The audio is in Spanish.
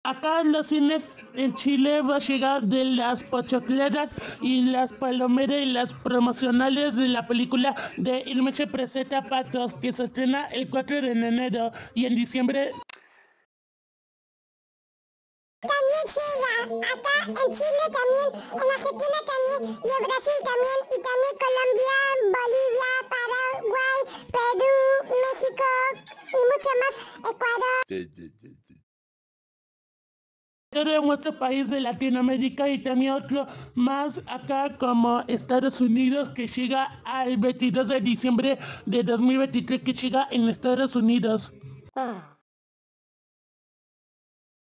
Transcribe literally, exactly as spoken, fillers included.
Acá en los cines en Chile va a llegar de las pochocleras y las palomeras y las promocionales de la película de El Meche Presenta Patos, que se estrena el cuatro de enero y en diciembre. También llega acá en Chile también, en Argentina también y en Brasil también y también Colombia, Bolivia, Paraguay, Perú, México y mucho más, Ecuador. En otro país de Latinoamérica y también otro más acá como Estados Unidos, que llega al veintidós de diciembre de dos mil veintitrés, que llega en Estados Unidos. Ah.